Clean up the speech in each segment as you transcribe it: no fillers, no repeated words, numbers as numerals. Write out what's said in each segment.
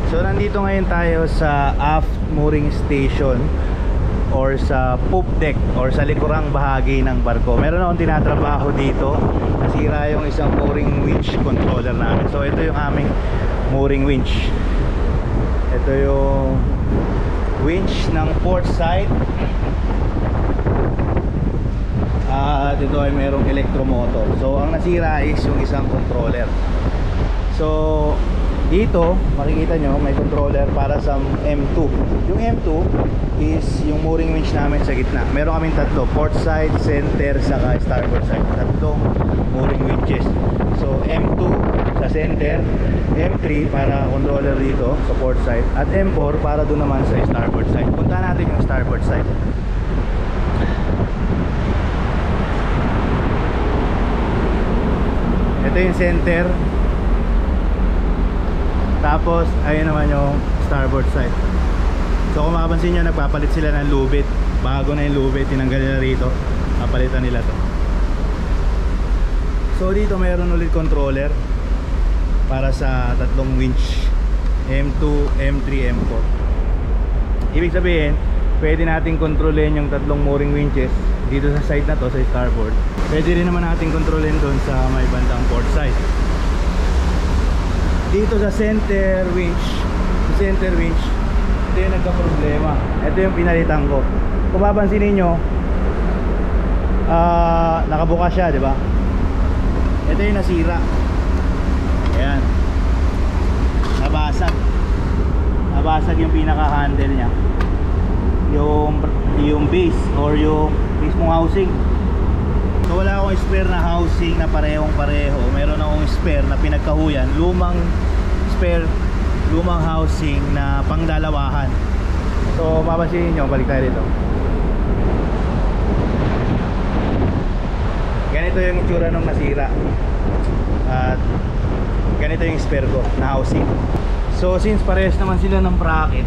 So nandito ngayon tayo sa aft mooring station or sa poop deck or sa likurang bahagi ng barko. Meron akong tinatrabaho dito. Nasira yung isang mooring winch controller namin. So ito yung aming mooring winch. Ito yung winch ng port side. At ito ay merong electromotor. So ang nasira is yung isang controller. So dito makikita nyo may controller para sa M2. Yung M2 is yung mooring winch namin sa gitna. Meron kaming tatlo, port side, center, saka starboard side. Tatlong mooring winches. So M2 sa center, M3 para controller dito sa port side, at M4 para doon naman sa starboard side. Punta natin yung starboard side. Ito yung center. Tapos ayun naman yung starboard side. So kung makapansin nyo, nagpapalit sila ng lubid. Bago na yung lubid, tinanggal nila rito, papalitan nila to. So dito mayroon ulit controller para sa tatlong winch, M2, M3, M4. Ibig sabihin, pwede natin kontrolin yung tatlong mooring winches dito sa side na to, sa starboard. Pwede rin naman natin kontrolin doon sa may bandang port side. Dito sa center winch, ito yung nagka-problema. Ito yung pinalitan ko. Kung mapansin niyo, nakabuka siya, di ba? Ito yung nasira. Ayan, nabasag yung pinaka-handle nya, yung base or yung mismong housing. So wala akong spare na housing na parehong pareho. Meron akong spare na pinagkahuyan, lumang housing na pangdalawahan. So mapapansin nyo, balik tayo dito. Ganito yung itsura nung nasira. At ganito yung spare ko na housing. So since parehas naman sila ng bracket,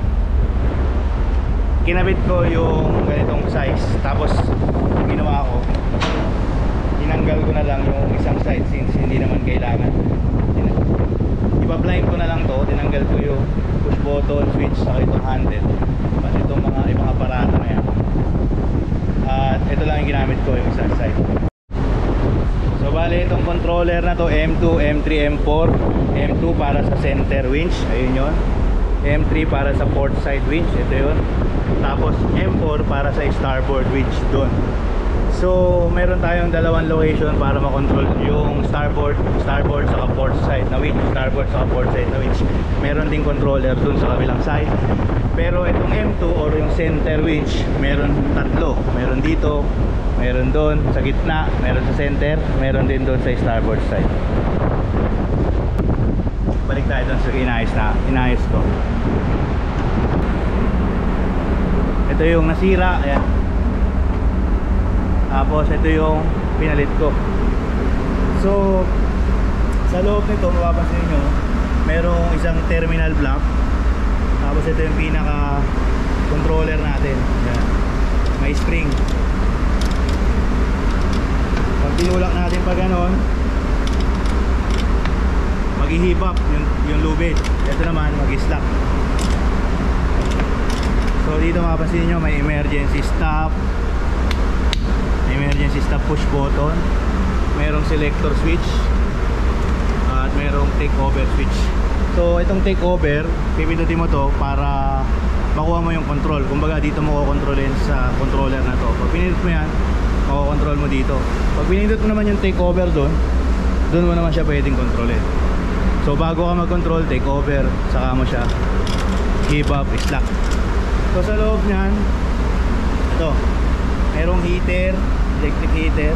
kinabit ko yung ganitong size. Tapos ginawa ko, tinanggal ko na lang yung isang side since hindi naman kailangan. Ipa-blind ko na lang to. Tinanggal ko yung push button, switch, saka itong handle, pati itong mga ibang aparato na yan. At ito lang yung ginamit ko, yung isang side. So bale itong controller na to, M2, M3, M4. M2 para sa center winch, ayun yun. M3 para sa port side winch, ito yun. Tapos M4 para sa starboard winch doon. So meron tayong dalawang location para makontrol yung starboard saka port side na winch, starboard saka port side na winch. Meron ding controller dun sa kabilang side. Pero itong M2 or yung center winch, meron tatlo. Meron dito, meron doon sa gitna, meron sa center, meron din doon sa starboard side. Balik tayo doon sa inayos ko. Ito yung nasira, ayan. Tapos ito yung pinalit ko. So sa loob nito mapapansin nyo, merong isang terminal block. Tapos ito yung pinaka controller natin. Ayan. May spring. Pag tinulak natin pa ganon, mag-i-heave up yung lubid. Ito naman mag-i-slack. So dito mapapansin nyo, may emergency stop, push button, merong selector switch, at merong take over switch. So itong take over, pipindutin mo to para makuha mo yung control. Kumbaga dito mo kukontrolin sa controller na to. Pag pinindot mo yan, makukontrol mo dito. Pag pinindot mo naman yung take over doon mo naman siya pwedeng kontrolin. So bago ka mag-control, take over, saka mo siya give up, slack. So sa loob niyan, ito, merong heater, electric heater,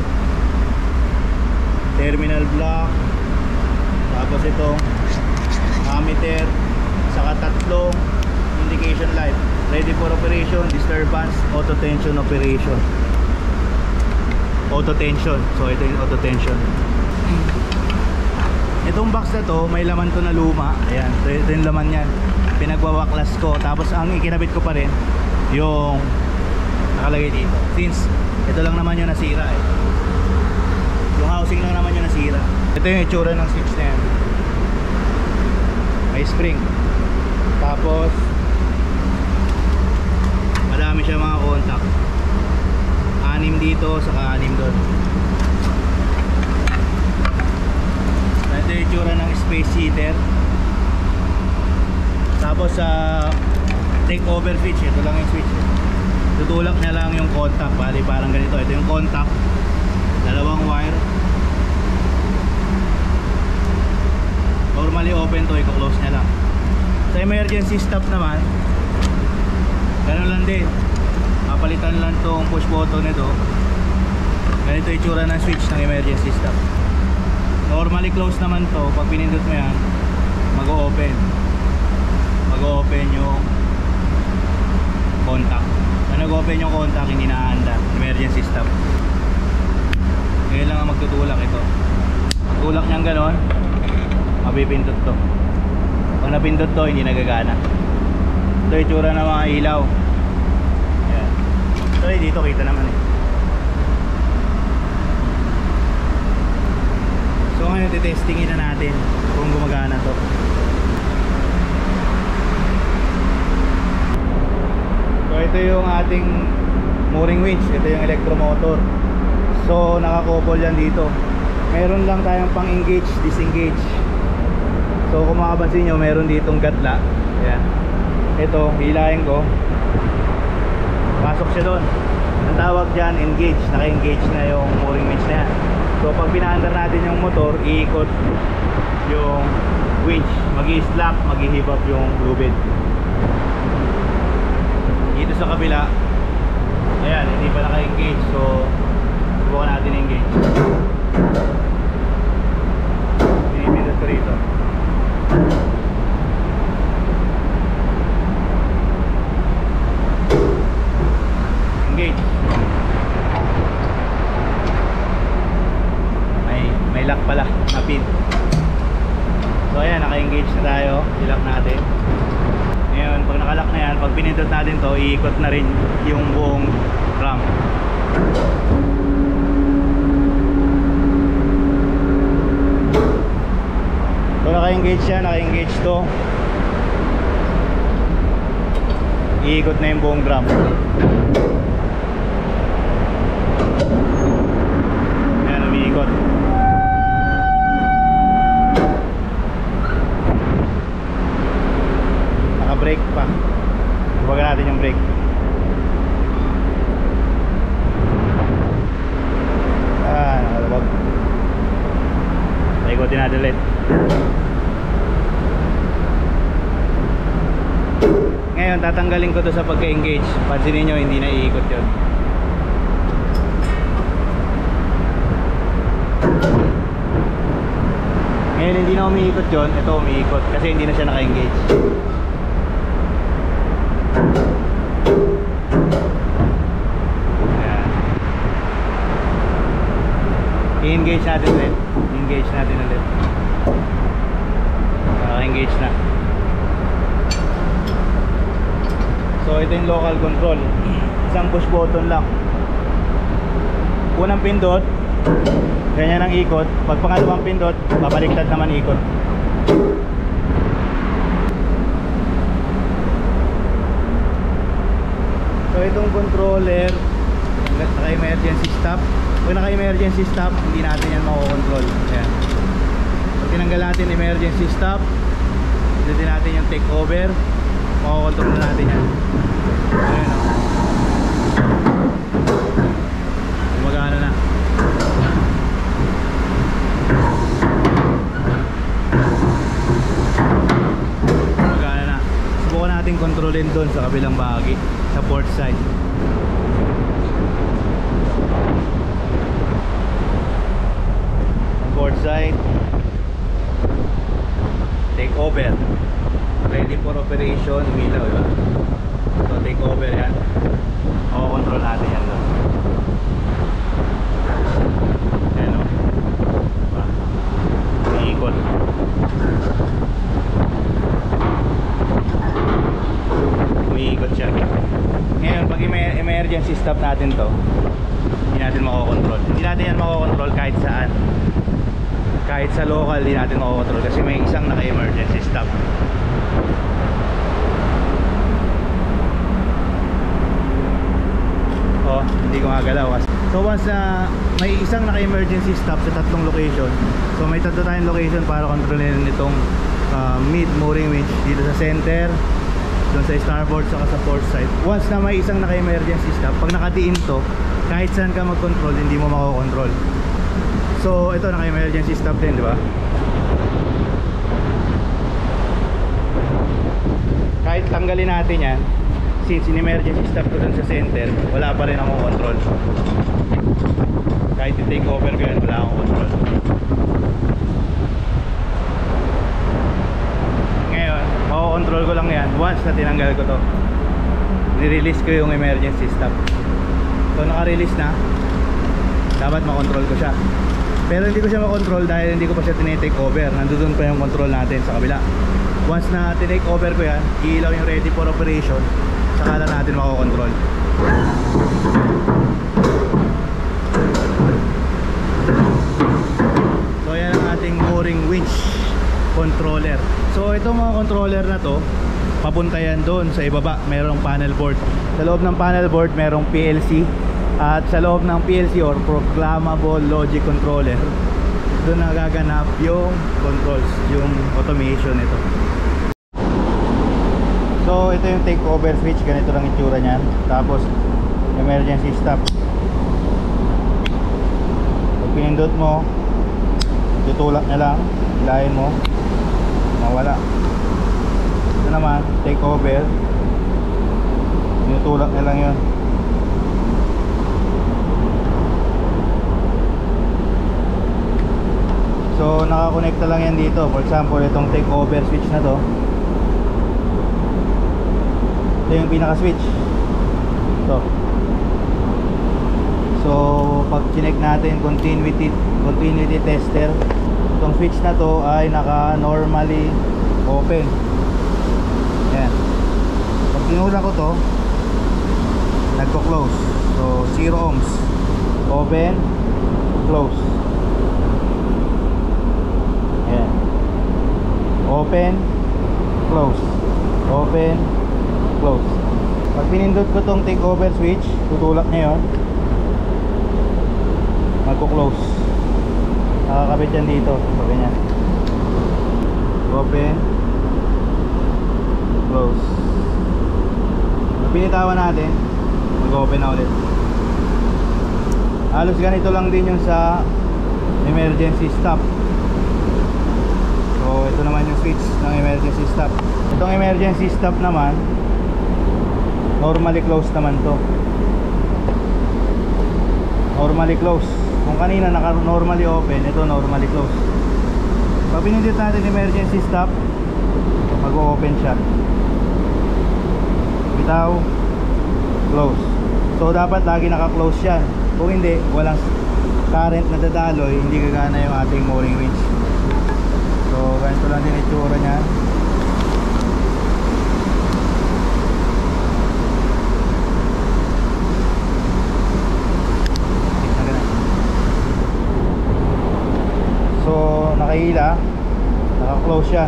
terminal block, tapos itong ammeter, saka tatlong indication light, ready for operation, disturbance, auto tension operation, auto tension. So ito yung auto tension. Itong box na to, may laman to na luma. Ayan, ito yung laman yan, pinagwawaklas ko. Tapos ang ikinabit ko pa rin yung nakalagay dito, since ito lang naman yung nasira eh. Yung housing lang naman yung nasira. Ito yung itsura ng switch na yan. May spring. Tapos madami siya mga contact. 6 dito, saka 6 doon. Ito yung itsura ng space heater. Tapos sa take over switch, ito lang yung switch. Tutulak niya lang yung contact. Bali parang ganito. Ito yung contact, dalawang wire. Normally open to, i-close niya lang. Sa emergency stop naman, ganun lang din. Papalitan lang tong push button nito. Ganito yung itsura ng switch ng emergency stop. Normally close naman to. Pag pinindot mo yan, mag-open yung contact. Pag nag-open yung contact, hindi na-handa. Emergency stop. Ngayon lang ang magtutulak ito. Tulak niyang ganon, mapipindot to. Pag napindot to, hindi nagagana. Ito yung itsura ng mga ilaw. Ayan. Ito dito kita naman eh. So ngayon titestingin na natin kung gumagana to. So ito yung ating mooring winch. Ito yung electromotor. So nakakouple yan dito. Meron lang tayong pang engage, disengage. So kung makapansin nyo, meron ditong gatla. Ayan. Ito, hilahin ko. Pasok siya doon. Ang tawag dyan, engage. Naka-engage na yung mooring winch na yan. So pag pinaandar natin yung motor, iikot yung winch. Mag-i-slack, mag-i-hip up yung lubid. Dito sa kabila, ayan, hindi pa naka-engage. So subukan natin engage. Pinipindot ko rito. Engage. May lock pala na pin. So ayan, naka-engage na tayo. I-lock natin. Ngayon, pag naka-lock na yan, pag pinindot natin to, iikot na rin yung buong ram. So naka-engage siya, naka-engage to. Iikot na yung buong drum. Ayan, umiikot. Naka-brake pa. Subagan natin yung brake. Nakalabag. Ikotin natin ulit. Ngayon tatanggalin ko to sa pagka-engage. Pansinin nyo, hindi na iikot yun. Ngayon hindi na umiikot yun. Ito umiikot kasi hindi na siya naka-engage. Ayan. I-engage natin ulit. I-engage natin ulit. Naka-engage na. So ito yung local control. Isang push button lang. Unang pindot, ganyan ang ikot. Pag pangalawang pindot, babaliktad naman ikot. So itong controller, naka-emergency stop. Pag naka-emergency stop, hindi natin yan makokontrol. Ayan. Pag tinanggal natin emergency stop, pindutin natin yung take over, makokontrol na natin yan. Ayan o. Gumagana na. Gumagana na. Subukan natin kontrolin doon sa kabilang bahagi, sa port side. Port side, take over, ready for operation, umilaw, diba? So take over yan. Control natin yan doon. Ayan o, diba? Iikot. Umiikot siya. Ngayon pag emergency stop natin to, hindi natin makokontrol. Hindi natin yan makokontrol kahit saan. Kahit sa local, hindi natin makokontrol kasi may isang naka-emergency stop. once na may isang naka-emergency stop sa tatlong location, so may tatlo tayong location para kontrolin itong mid mooring winch dito sa center, doon sa starboard saka sa port side. Once na may isang naka-emergency stop, pag nakadiin to, kahit saan ka mag-control, hindi mo makokontrol. So ito naka-emergency stop din, di ba? Kahit tanggalin natin yan, since in-emergency stop ko dun sa center, wala pa rin akong control. Kahit i-take over ko yan, wala akong control. Ngayon, mako-control ko lang yan once na tinanggal ko to. Ni-release ko yung emergency stop. So naka-release na, dapat makontrol ko siya. Pero hindi ko siya makontrol dahil hindi ko pa siya tinitake over. Nandun pa yung control natin sa kabila. Once na tinake over ko yan, iilaw yung ready for operation, saka lang natin makokontrol. So yan ang ating mooring winch controller. So itong mga controller na to, papunta yan doon sa ibaba, merong panel board. Sa loob ng panel board merong PLC, at sa loob ng PLC or programmable logic controller, doon nagaganap yung controls, yung automation nito. So ito yung take over switch, ganito lang itsura niyan. Tapos emergency stop, pag pinindot mo, tutulak na lang, hilahin mo, mawala. Ito naman take over, tutulak na lang yun. So nakakonekta lang yan dito. For example, itong take over switch na to, ito yung pinaka switch ito. So pag chinek natin continuity tester, itong switch na to ay naka normally open. Yan, pag tinulak ko to, nagko-close. So 0 ohms, open, close. Yan, open, close, open, close. Pag pinindot ko tong take over switch, tutulak niya yun, magko-close. Nakakabit yan dito, so ganyan, open, close. Pag pinitawan natin, mag-open na ulit. Halos ganito lang din yung sa emergency stop. So ito naman yung switch ng emergency stop. Itong emergency stop naman, normally close naman to. Normally close. Kung kanina naka normally open, ito normally close. Pag pinindot natin emergency stop, mag-open siya. Bitaw, close. So dapat lagi naka-close yan. Kung hindi, walang current na dadaloy, hindi gagana yung ating mooring winch. So ganito lang din itsura niya. So nakahila, naka-close siya.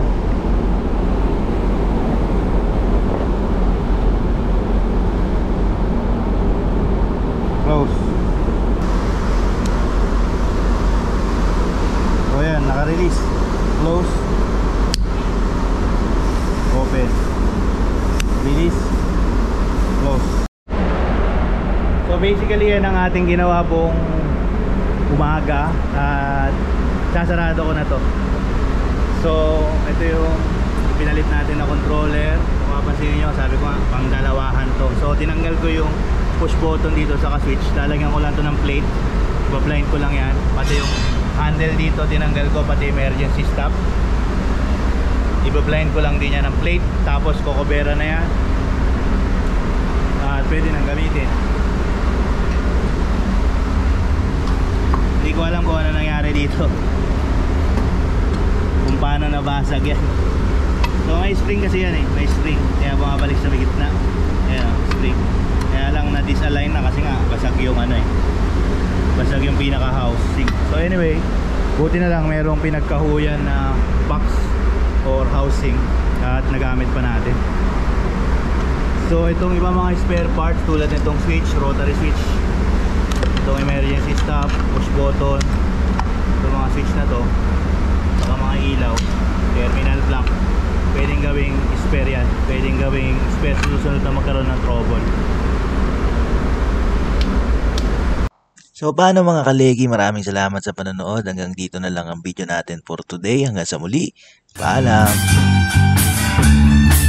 Close. So yan, naka-release. Close, open, release, close. So basically yan ang ating ginawa pong umaga, at sasarado ko na to. So ito yung pinalit natin na controller. Kung mapapansin nyo, sabi ko nga, pang dalawahan to. So tinanggal ko yung push button dito sa switch, lalagyan ko lang to ng plate, iba-blind ko lang yan. Pati yung handle dito tinanggal ko, pati emergency stop, iba-blind ko lang din yan ng plate. Tapos kokobera na yan at pwede nang gamitin. Hindi ko alam kung ano nangyari dito, kung paano nabasag yan. So may spring kasi yan eh, may spring, kaya bumabalik sa gitna. Ayan, spring. Kaya lang na disalign na kasi nga basag yung ano eh, basag yung pinaka housing. So anyway, buti na lang merong pinagkahuyan na box or housing at nagamit pa natin. So itong iba mga spare parts tulad nitong switch, rotary switch, Itong emergency stop, push button, itong mga switch na to, saka mga ilaw, terminal block, pwedeng gawing spare yan, pwedeng gawing spare susunod na magkaroon ng trouble. So paano mga kalegi, maraming salamat sa panonood. Hanggang dito na lang ang video natin for today. Hanggang sa muli, paalam!